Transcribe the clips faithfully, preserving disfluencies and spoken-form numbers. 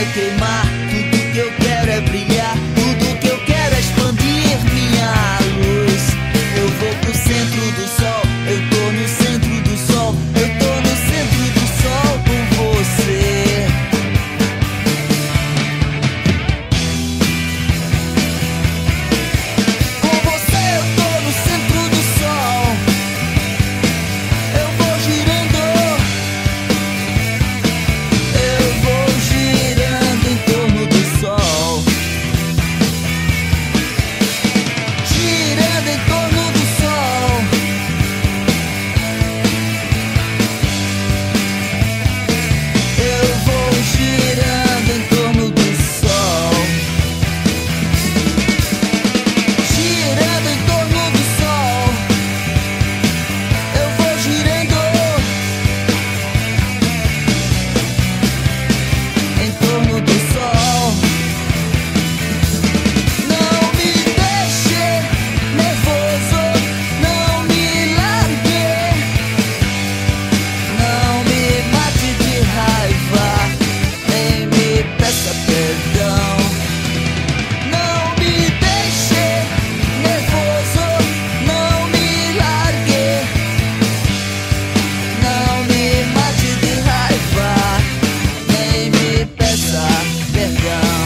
queimar, tudo que eu quero é brilhar, tudo que eu quero é expandir minha luz. Eu vou pro centro do sol, eu tô no centro do sol, eu tô no centro do sol com você. Com você eu tô no centro do sol, eu vou girando, eu vou girando em torno do sol, girando em torno do sol. Eu vou girando em torno do sol, girando em torno do sol. Eu vou girando em torno do sol. Não me deixe nervoso, não me largue, não me mate de raiva, nem me peça perdão. Não me deixe nervoso, não me largue, não me mate de raiva, nem me peça perdão.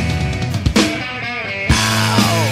Au.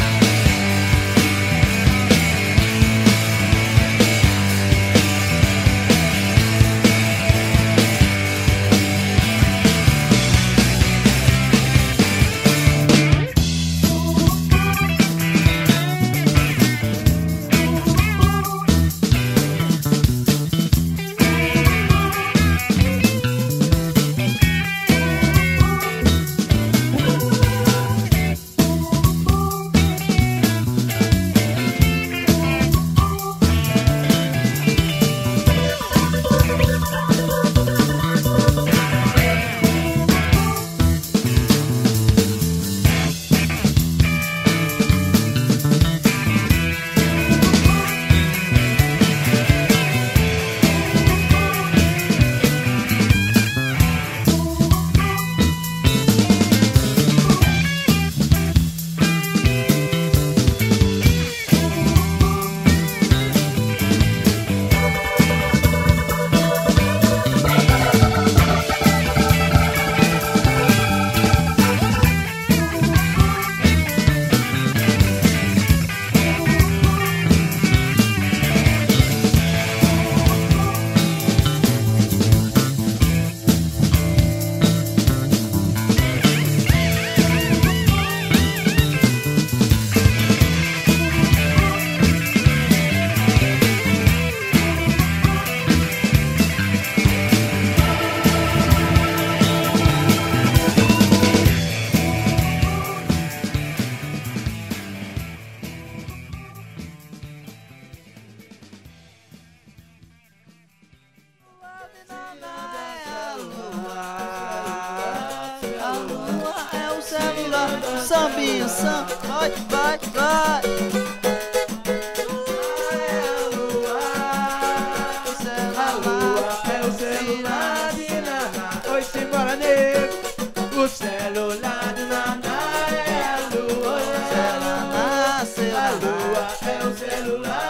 A lua é o celular, sambinha, samba, vai, vai, vai. A lua é o celular de Naná. Oi, simbora, nego. O celular de Naná é a lua. A lua é o celular.